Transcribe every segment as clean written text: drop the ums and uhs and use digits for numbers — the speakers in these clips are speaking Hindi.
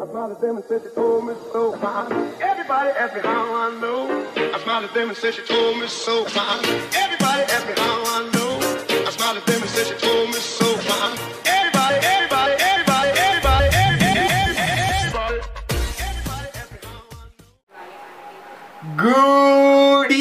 smiled at them and said she told me so. Everybody asked me how I know. I smiled at them and said she told me so. Everybody asked me how I know. I smiled at them and said she told me so. Everybody asked me how I know. Good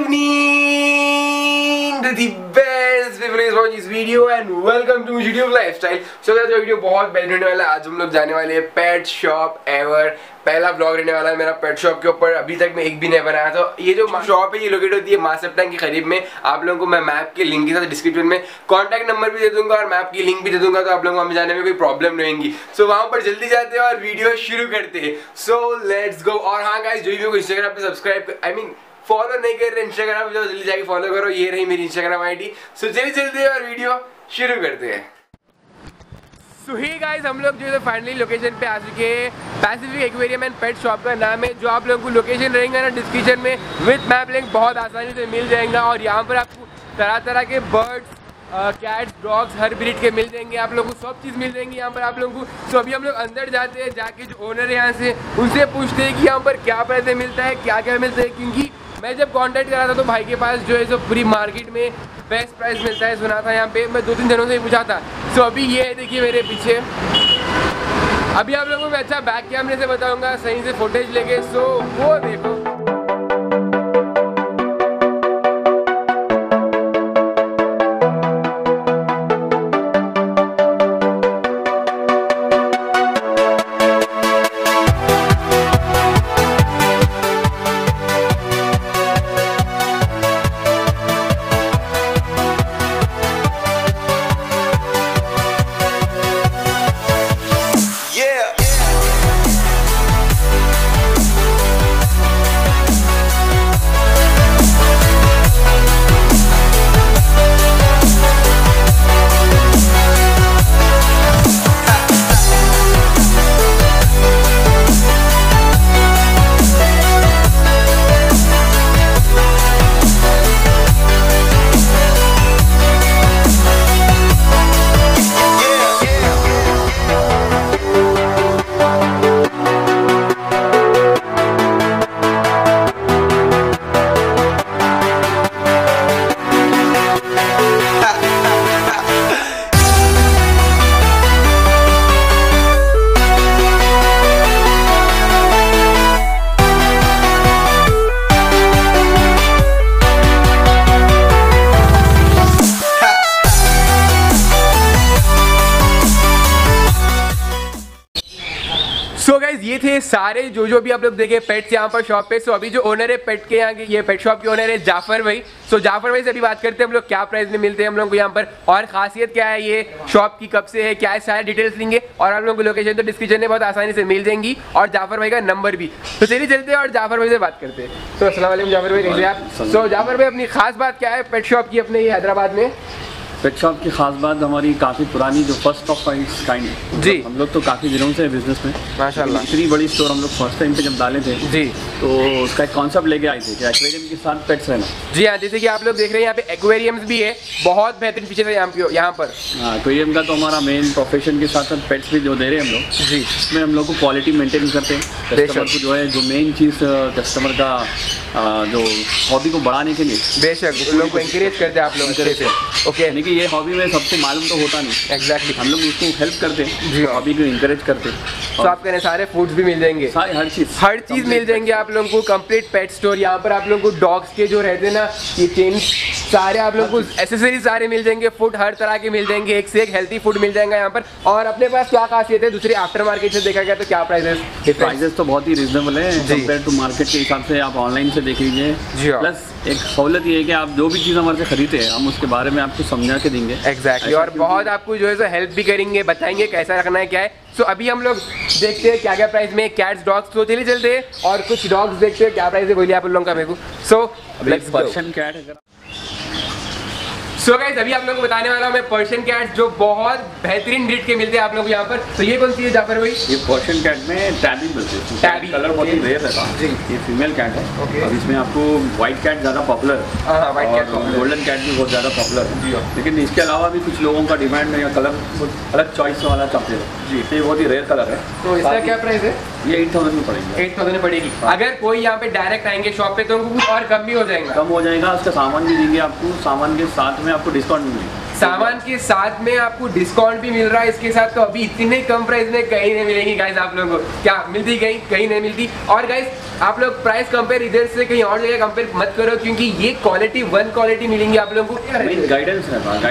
evening to the best people watching this video and welcome to YouTube Lifestyle. So guys, video बहुत बेस्ट रहने वाला है। आज हम लोग जाने वाले हैं पेट शॉप एवर। पहला ब्लॉग रहने वाला है मेरा पेट शॉप के ऊपर। अभी तक मैं एक भी नहीं बनाया। तो ये जो शॉप है ये लोकेट होती है मासेप टैंक के करीब में। आप लोगों को मैं मैप के लिंक के साथ डिस्क्रिप्शन में कॉन्टैक्ट नंबर भी दे दूंगा और मैप की लिंक भी दे दूंगा, तो आप लोगों को हमें जाने में कोई प्रॉब्लम नहीं होगी। सो वहाँ पर जल्दी जाते हैं और वीडियो शुरू करते हैं। So let's go. और हाँ गाइस, जो भी मेरे को इंस्टाग्राम पे सब्सक्राइब फॉलो नहीं कर रहे इंस्टाग्राम पे, जल्दी जाके फॉलो करो। ये रही मेरी इंस्टाग्राम आईडी। सो चलते और वीडियो शुरू करते हैं। सो हे गाइस, हम लोग जो है फाइनली लोकेशन पे आ चुके हैं। Pacific aquarium and pet shop का नाम है। जो आप लोगों को लोकेशन रहेंगे ना डिस्क्रिप्शन में विद मैप लिंक बहुत आसानी से मिल जाएगा। और यहाँ पर आपको तरह तरह के बर्ड्स, कैट्स, डॉग्स हर ब्रीड के मिल जाएंगे। आप लोगों को सब चीज़ मिल जाएंगी यहाँ पर आप लोगों को। तो अभी हम लोग अंदर जाते हैं, जाके जो ओनर है यहाँ से उनसे पूछते हैं कि यहाँ पर क्या प्राइस मिलता है, क्या क्या मिलता है। क्योंकि मैं जब कांटेक्ट करा था तो भाई के पास जो है सो पूरी मार्केट में बेस्ट प्राइस मिलता है सुना था यहाँ पे। मैं 2-3 दिनों से ही पूछा था। सो अभी ये है, देखिए मेरे पीछे। अभी आप लोगों को मैं अच्छा बैक कैमरे से बताऊँगा सही से फुटेज लेके। सो वो देखो, सो गाइज ये थे सारे जो भी आप लोग देखे पेट्स यहाँ पर शॉप पे। सो अभी जो ओनर है पेट के यहाँ के, ये पेट शॉप के ओनर है जाफर भाई। सो जाफर भाई से अभी बात करते हैं हम लोग क्या प्राइस में मिलते हैं हम लोग को यहाँ पर, और खासियत क्या है, ये शॉप की कब से है, क्या है, सारे डिटेल्स लेंगे। और आप लोगों को लोकेशन तो डिस्क्रिप्शन में बहुत आसानी से मिल जाएंगी और जाफर भाई का नंबर भी। तो चलिए चलते हैं और जाफर भाई से बात करते हैं। तो अस्सलाम वालेकुम जाफर भाई, कैसे आप? सो जाफर भाई, अपनी खास बात क्या है पेट शॉप की अपने ये हैदराबाद में? पेट शॉप की खास बात हमारी काफ़ी पुरानी, जो फर्स्ट ऑफ इट्स काइंड है जी। हम लोग तो काफ़ी दिनों से बिजनेस में माशाल्लाह। इतनी बड़ी स्टोर हम लोग फर्स्ट टाइम पे जब डाले थे जी, तो उसका एक कॉन्सेप्ट लेके आए थे कि एक्वेरियम के साथ पेट्स रहना। जी हाँ, जैसे कि आप लोग देख रहे हैं यहाँ पे एक्वेरियम्स भी है, बहुत बेहतरीन फीचर है यहाँ पर। हाँ, एक्वेरियम का तो हमारा मेन प्रोफेशन के साथ साथ पेट्स भी जो दे रहे हैं हम लोग जी, उसमें हम लोग को क्वालिटी मेंटेन करते हैं। कस्टमर को जो है, जो मेन चीज़ कस्टमर का जो हॉबी को बढ़ाने के लिए बेशक उन लोगों को इंकरेज करते हैं आप लोग। ओके, यानी कि ये हॉबी में सबसे मालूम तो होता नहीं। एग्जैक्टली, हम लोग उसको हेल्प करते हैं जी, हॉबी को इंकरेज करते हैं। तो आपके लिए सारे फूड्स भी मिल जाएंगे, सारे हर चीज़ मिल जाएंगे आप लोगों को। कंप्लीट पेट स्टोर यहाँ पर आप लोगों को डॉग्स के जो रहते हैं ना ये चेन, सारे आप लोगों को एसेसरीज सारे मिल जाएंगे। फूड हर तरह के मिल जाएंगे, एक से एक हेल्थी फूड मिल जाएगा यहाँ पर। और अपने पास क्या खासियत है दूसरी आफ्टर मार्केट से देखा गया तो क्या प्राइसेस? प्राइसेस तो बहुत ही रिजनेबल है कंपेयर टू मार्केट के हिसाब से। आप ऑनलाइन से देख लीजिए। प्लस एक सहूलत ये है कि आप जो भी चीज़ हमारे से खरीदते हैं हम उसके बारे में आपको समझा के देंगे। एग्जैक्टली, और बहुत आपको जो है सो हेल्प भी करेंगे, बताएंगे कैसा रखना है क्या है। सो अभी हम लोग देखते हैं क्या क्या प्राइस में कैट्स, डॉग्स। तो चलिए चलते हैं और कुछ डॉग्स देखते हैं क्या प्राइस है, बोलिए आप लोगों का मेरे को। सो पर्शियन कैट है। सो गाइस अभी आप लोगों को बताने वाला हूँ मैं पर्शियन कैट जो बहुत बेहतरीन ब्रीड के मिलते हैं आप लोगों को यहाँ पर। तो ये कौन सी है जाफर भाई? ये पर्शियन कैट में टैबी मिलती है। टैबी कलर बहुत ही रेयर है जी। ये फीमेल कैट है। अब इसमें आपको व्हाइट कैट ज़्यादा पॉपुलर है। हाँ व्हाइट कैट, गोल्डन कैट भी बहुत ज़्यादा पॉपुलर है। लेकिन इसके अलावा भी कुछ लोगों का डिमांड है या कलर अलग चॉइस वाला चाहते हैं जी। तो ये बहुत ही रेयर कलर है। तो इसका क्या प्राइस है? ये 8000 में पड़ेगी। 8000 में पड़ेगी। अगर कोई यहाँ पे डायरेक्ट आएंगे शॉप पे तो उनको कुछ और कम भी हो जाएगा? कम हो जाएगा। उसका सामान भी देंगे आपको, सामान के साथ में आपको डिस्काउंट भी मिलेगा। सामान के साथ में आपको डिस्काउंट भी मिल रहा है इसके साथ। तो अभी इतने कम प्राइस में कहीं नहीं मिलेंगी गाइस आप लोगों को। क्या मिलती? कहीं नहीं मिलती। और गाइस आप लोग प्राइस कंपेयर इधर से कहीं और जगह कंपेयर मत करो क्योंकि ये क्वालिटी वन क्वालिटी मिलेंगी आप लोगों को। गाइडेंस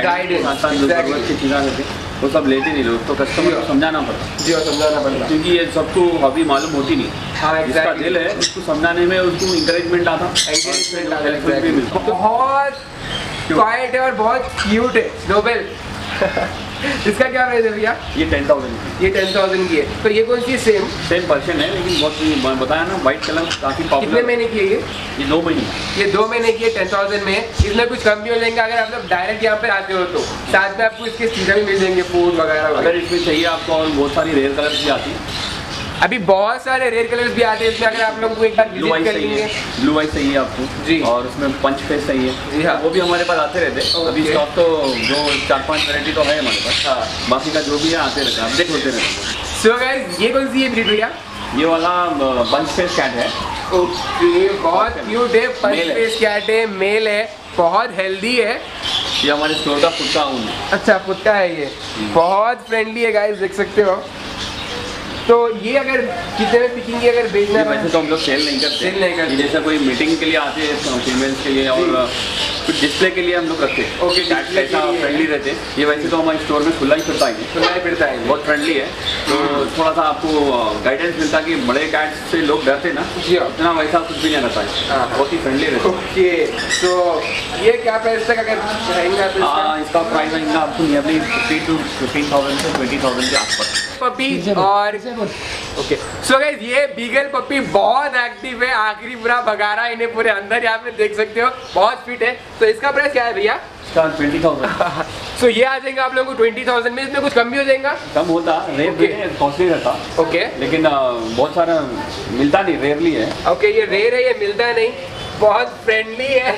वो सब लेते नहीं लोग, तो कस्टमर को समझाना पड़ता जी। और समझाना पड़ता क्योंकि ये सबको अभी मालूम होती नहीं। हाँ जिसका दिल है उसको समझाने में उसको इंकरेजमेंट आता, हेल्पफुल भी मिलता। बहुत क्वाइट है और बहुत क्यूट है नोबेल। इसका क्या प्राइस है भैया? ये 10,000। ये 10,000 की है। तो ये कौन सी? सेम पर्शियन है लेकिन बहुत बताया ना व्हाइट कलर काफी पॉपुलर। कितने महीने की है ये 2 महीने। ये 2 महीने की है, 10,000 में है। इसमें कुछ कम भी हो जाएंगे अगर आप लोग डायरेक्ट यहाँ पे आते हो तो। साथ में आपको इसके स्टिकर भी मिल जाएंगे, फूड वगैरह। अगर इसमें चाहिए आपको और बहुत सारी रेयर कलर भी आती है। अभी बहुत सारे रेयर कलर्स भी आते हैं इसमें। अगर आप लोगों को एक बार विजिट कर लेंगे। ब्लू आइज चाहिए आपको जी। और उसमें पंच फेस चाहिए जी हाँ। वो भी हमारे पास आते रहते हैं। अभी स्टॉक तो जो 4-5 वैरायटी तो है हमारे पास। हाँ। बाकी का जो भी है आते रहता है, अपडेट होते रहते हैं। सो गाइस ये कौन सी है ब्रीड भैया? ये वाला पंच फेस कैट है। ओके बहुत क्यूट है। पंच फेस कैट है, मेल है, बहुत हेल्दी है। ये हमारे स्टोर का खुद का ऊन है। अच्छा खुद का है ये। बहुत फ्रेंडली है गाइस, देख सकते हो। तो ये अगर कितने में पिकेंगे अगर बेचना है? वैसे तो हम लोग सेल नहीं करते। जैसे कोई मीटिंग के लिए आते हैं फीमेल्स के लिए और कुछ डिस्प्ले के लिए हम लोग रखते हैं। ओके कैसा फ्रेंडली रहते हैं। ये वैसे तो हमारे स्टोर में खुला ही फिरता है, बहुत फ्रेंडली है। तो थोड़ा सा आपको गाइडेंस मिलता है कि बड़े कैट से लोग डरते ना जी। उतना वैसा कुछ भी नहीं रहता है, बहुत ही फ्रेंडली रहता है। ओके तो ये क्या प्राइस तक अगर रहेगा? इसका प्राइस रहेगा आपको नियरली 15,000 to 15,000 से 20,000 के आसपास पपी। और ओके सो गाइस ये बीगल पपी बहुत एक्टिव है, आखिरी पूरा भगा रहा है इन्हें पूरे अंदर। यहाँ पे देख सकते हो बहुत फिट है। तो इसका प्राइस क्या है भैया? 20,000। सो ये आ जाएगा आप लोगों को 20,000 में। इसमें कुछ कम भी हो जाएगा? कम होता, रेट कॉस्टली रहता। ओके लेकिन बहुत सारा मिलता नहीं, रेयरली है। ओके ये रेयर है, ये मिलता नहीं। बहुत फ्रेंडली है।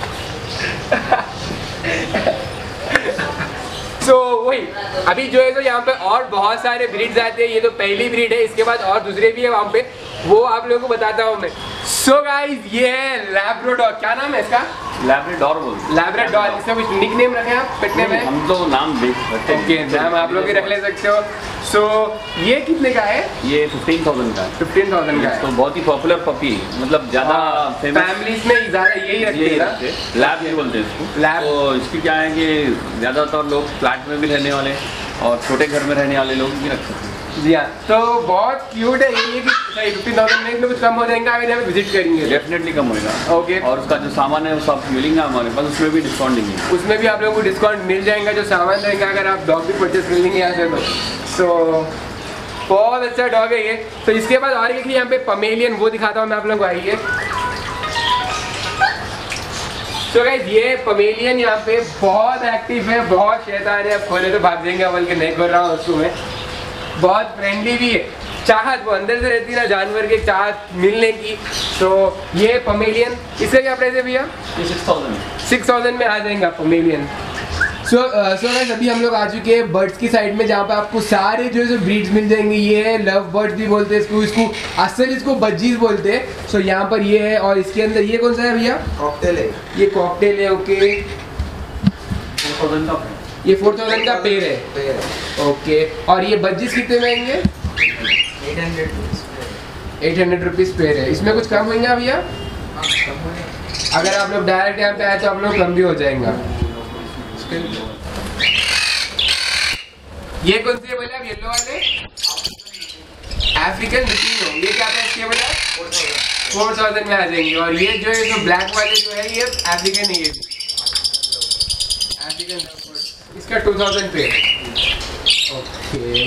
सो वही अभी जो है तो यहाँ पे और बहुत सारे ब्रीड्स आते हैं। ये तो पहली ब्रीड है, इसके बाद और दूसरे भी है वहाँ पे, वो आप लोगों को बताता हूँ मैं। सो गाइस ये है लैब्राडोर। क्या नाम है इसका? लैब्राडोर बोलते। लैब्राडोर। इसका कुछ निक नेम रखे आप पेट नेम है? हम तो नाम देख सकते हैं। ओके नाम आप लोग भी रख ले सकते हो। सो ये कितने का है? ये 15,000 का। 15,000 का है। तो बहुत ही पॉपुलर पपी, मतलब ज्यादा फैमिलीज में ज्यादा यही रखते हैं। लैब भी बोलते हैं इसको। लैब। तो इसकी क्या है कि ज्यादातर लोग फ्लैट में भी रहने वाले और छोटे घर में रहने वाले लोग भी रख सकते हैं। जी हाँ। तो बहुत क्यूट है ये कि 15,000 में इसमें कुछ कम हो जाएगा अगर हम विजिट करेंगे? डेफिनेटली कम होगा। ओके। और उसका जो सामान है वो सब मिलेगा हमारे पास, उसमें भी डिस्काउंट देंगे। उसमें भी आप लोगों को डिस्काउंट मिल जाएगा जो सामान रहेगा अगर आप डॉग भी परचेस कर लेंगे यहाँ से तो बहुत अच्छा डॉग है ये। तो इसके बाद और एक यहाँ पे पमेलियन, वो दिखाता हूँ मैं आप लोगों को। आइए। तो गाइस ये पमेलियन यहाँ पे बहुत एक्टिव है, बहुत शैतान है। अब खोले तो भाग जाएंगे, बोल के नहीं खोल रहा हूँ उसको मैं। बहुत फ्रेंडली भी है, चाहत वो अंदर से रहती है ना जानवर के, चाहत मिलने की। तो ये पमेलियन, इसका क्या प्राइस है भैया? ये 6,000 में आ जाएगा पमेलियन। सो गाइस अभी हम लोग आ चुके हैं बर्ड्स की साइड में, जहाँ पे आपको सारे जो है ब्रीड्स मिल जाएंगे। ये है लव बर्ड्स भी बोलते हैं इसको असल इसको बज्जीज बोलते हैं। सो यहाँ पर ये है और इसके अंदर ये कौन सा है भैया? कॉकटेल है। ये कॉकटेल है। ओके 4,000 का। ये 4,000 का पेयर है। ओके और ये बज्जीज कितने में आएंगे? 800 रुपीज़ पेयर है। इसमें कुछ कम होंगे भैया? अगर आप लोग डायरेक्ट यहाँ पे आए तो आप लोग कम भी हो जाएगा। ये कौन सी है बोले आप? येलो वाले अफ्रीकन लुटिनो। ये क्या प्राइस है बोले? 4,000 में आ जाएंगे। और ये जो है जो ब्लैक वाले जो है ये अफ्रीकन है। ये अफ्रीकन, इसका 2,000 पे। ओके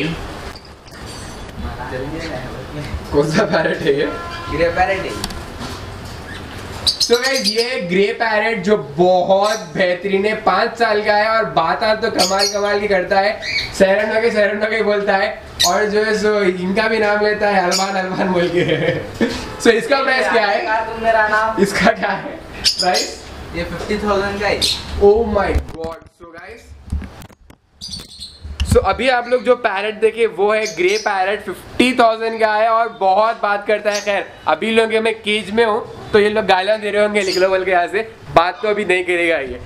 कौन सा पैरेट है ये? ग्रे पैरेट है। तो गाइस ये ग्रे पैरेट जो बहुत बेहतरीन है, 5 साल का है और बात तो कमाल की करता है, सहरन के बोलता है और जो है सो इनका भी नाम लेता है अलमान बोल के। सो इसका प्राइस क्या है? मेरा नाम इसका क्या है प्राइस? ये 50,000 का है। Oh my god. So guys अभी आप लोग जो पैरेट देखे वो है ग्रे पैरेट, 50,000 का है और बहुत बात करता है। खैर अभी लोग मैं केज में हूँ तो ये लोग गालियां दे रहे होंगे निकलो बोल के यहाँ से, बात तो अभी नहीं करेगा ये।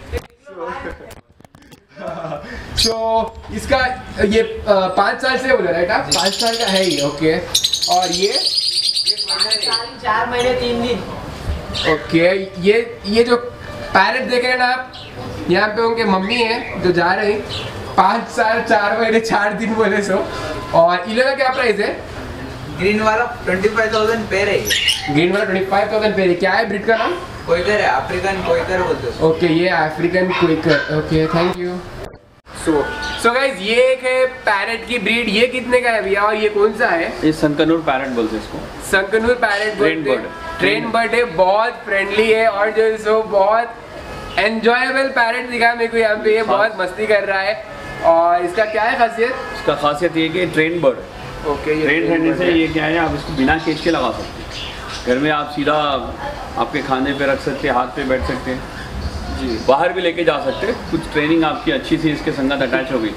तो इसका ये 5 साल से बोला राइट आप? 5 साल का है ये, ओके। और ये 4 महीने 3 दिन। ओके। ये जो पैरेट देख रहे हैं ना आप, यहाँ पे उनके मम्मी है जो जा रही, 5 साल 4 महीने 4 दिन बोले सो। और इले का क्या प्राइस है? ग्रीन वाला 25,000 पेयर है। ग्रीन वाला 25,000 पेयर है। क्या है ब्रीड का नाम? क्वेकर है, अफ्रीकन क्वेकर बोलते हैं। ओके ये African quaker, okay thank you. So guys ये एक है पैरेट की ब्रीड, ये कितने का है भैया और ये कौन सा है? ये संकनूर पैरेट बोलते हैं इसको। संकनूर पैरेट ट्रेन बर्ड है, बहुत फ्रेंडली है और जो सो बहुत एंजॉयबल पैरेट दिखा मेरे को यहाँ पे, ये बहुत मस्ती कर रहा है। और इसका क्या है खासियत? इसका खासियत ये कि ट्रेन बर्ड है। ओके ये ट्रेन रहने से ये क्या है, आप इसको बिना केज के लगा सकते हैं। घर में आप सीधा आपके खाने पे रख सकते हैं, हाथ पे बैठ सकते हैं जी, बाहर भी लेके जा सकते हैं। कुछ ट्रेनिंग आपकी अच्छी सी इसके संगत अटैच हो गई,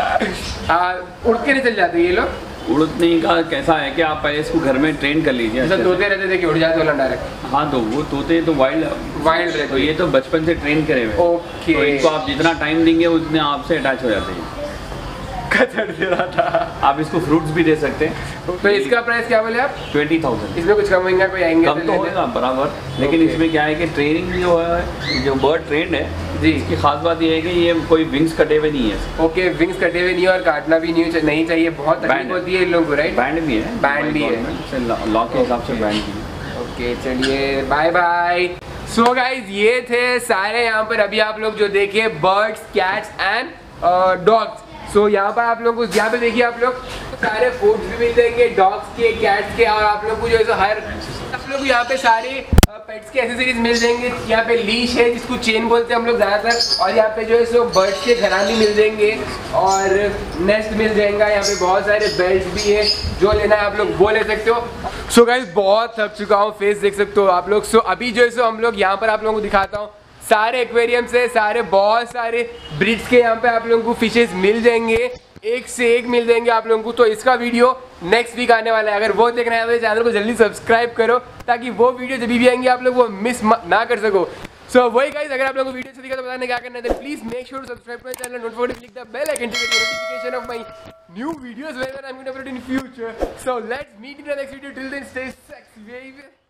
उड़ के नहीं चल जाते ये लोग? उड़ने का कैसा है कि आप पहले इसको घर में ट्रेन कर लीजिए। जैसे तोते रहते थे कि उड़ जाते वाला डायरेक्ट? हाँ तो वो तोते तो वाइल्ड रहते, तो ये तो बचपन से ट्रेन करे हुए। ओके। तो इनको आप जितना टाइम देंगे उतने आपसे अटैच हो जाते हैं। कचड़ दे रहा था। आप इसको फ्रूट्स भी दे सकते हैं। तो इसका प्राइस क्या बोले आप? 20,000। इसमें कुछ कम होगा? कोई आएंगे कम तो होगा बराबर, लेकिन इसमें क्या है कि ट्रेनिंग जो है, जो बर्ड ट्रेंड है जी, इसकी खास बात ये है कि ये कोई विंग्स कटे हुए नहीं है। ओके विंग्स कटे हुए नहीं और काटना भी नहीं चाहिए, बहुत तकलीफ होती है इन लोगों को राइट? बैंड भी है, बैंड भी है, लॉ के हिसाब से बैंड भी है। ओके चलिए बाय बाय। सो गाइज ये थे सारे यहाँ पर अभी आप लोग जो देखिए birds, cats and dogs. So यहाँ पर आप लोग यहाँ पे देखिए आप लोग सारे फूड्स भी मिल जाएंगे डॉग्स के, कैट्स के, और आप लोग को जो है हर आप लोग यहाँ पे सारे पेट्स के एक्सेसरीज मिल जाएंगे। यहाँ पे लीश है जिसको चेन बोलते हैं हम लोग ज़्यादातर, और यहाँ पे जो है सो बर्ड्स के घराने मिल जाएंगे और नेस्ट मिल जाएगा। यहाँ पे बहुत सारे बेल्ट भी है, जो लेना है आप लोग वो ले सकते हो। सो गाइस बहुत थक चुका हूँ, फेस देख सकते हो आप लोग। सो अभी जो है सो हम लोग यहाँ पर आप लोगों को दिखाता हूँ सारे एक्वेरियम से सारे बहुत सारे ब्रीड्स के यहाँ पे आप लोगों को फिशेस मिल जाएंगे, एक से एक मिल जाएंगे आप लोगों को। तो इसका वीडियो नेक्स्ट वीक आने वाला है, अगर वो देखना है तो चैनल को जल्दी सब्सक्राइब करो ताकि वो वीडियो जब भी आएंगे आप लोग वो मिस ना कर सको। सो वही गाइस, अगर आप लोगों को वीडियो से दिखा तो बताने क्या करना है, please make sure to subscribe my channel, not forget to click the bell icon to get notification of my new videos whenever I'm going to upload in future. So let's meet in the next video. Till then, stay sexy, baby.